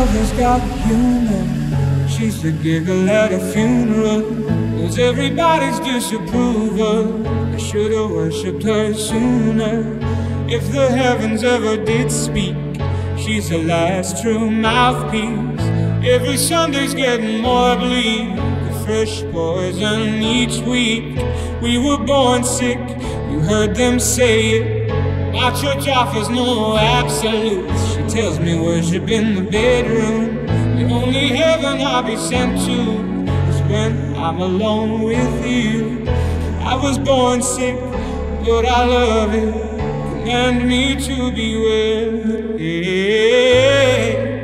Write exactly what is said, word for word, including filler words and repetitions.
mother's got humor. She's the giggle at a funeral. Knows everybody's disapproval. I should've worshipped her sooner. If the heavens ever did speak, she's the last true mouthpiece. Every Sunday's getting more bleak, the fresh poison each week. We were born sick, you heard them say it. My church offers no absolutes. She tells me worship in the bedroom. The only heaven I'll be sent to is when I'm alone with you. I was born sick, but I love it. Command me to be well. Yeah.